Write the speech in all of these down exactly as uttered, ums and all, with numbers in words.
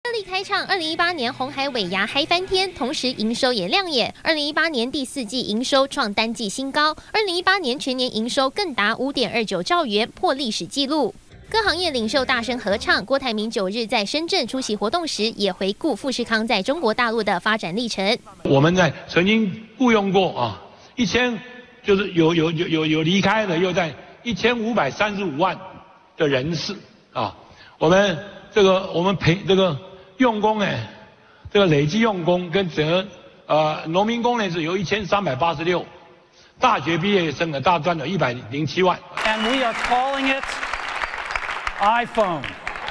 热力开唱，二零一八年红海尾牙嗨翻天，同时营收也亮眼。二零一八年第四季营收创单季新高，二零一八年全年营收更达五点二九兆元，破历史纪录。各行业领袖大声合唱，郭台铭九日在深圳出席活动时，也回顾富士康在中国大陆的发展历程。 我们在曾经雇佣过啊，一千就是有有有有有离开的，又在一千五百三十五万的人士啊，我们这个我们培这个用工呢，这个累计用工跟整个呃农民工呢是有一千三百八十六，大学毕业生的大专有一百零七万。 And we are calling it iPhone。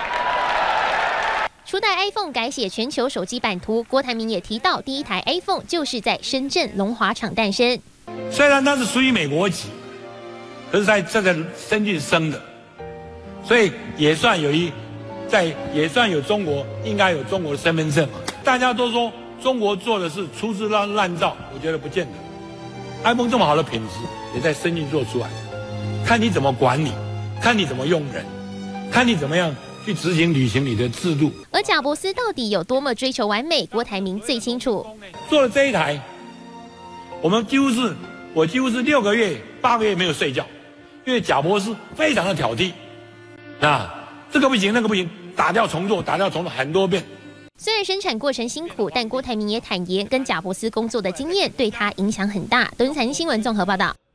初代 iPhone 改写全球手机版图，郭台铭也提到，第一台 iPhone 就是在深圳龙华厂诞生。 虽然它是属于美国籍，可是在这个深圳生的，所以也算有一，在也算有中国，应该有中国的身份证嘛。大家都说中国做的是粗制滥滥造，我觉得不见得。iPhone 这么好的品质，也在深圳做出来，看你怎么管理，看你怎么用人，看你怎么样去执行履行你的制度。 而贾伯斯到底有多么追求完美，郭台铭最清楚。 做了这一台，我们几乎是我几乎是六个月、八个月没有睡觉，因为贾伯斯非常的挑剔，啊，这个不行，那个不行，打掉重做，打掉重做很多遍。 虽然生产过程辛苦，但郭台铭也坦言，跟贾伯斯工作的经验对他影响很大。东森财经新闻综合报道。